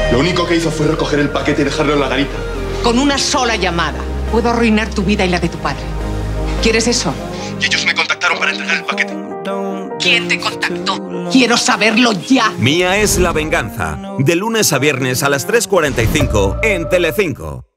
Lo único que hizo fue recoger el paquete y dejarlo en la garita. Con una sola llamada puedo arruinar tu vida y la de tu padre. ¿Quieres eso? Y ellos me contactaron para entregar el paquete. ¿Quién te contactó? Quiero saberlo ya. Mía es la venganza. De lunes a viernes a las 3:45 en Telecinco.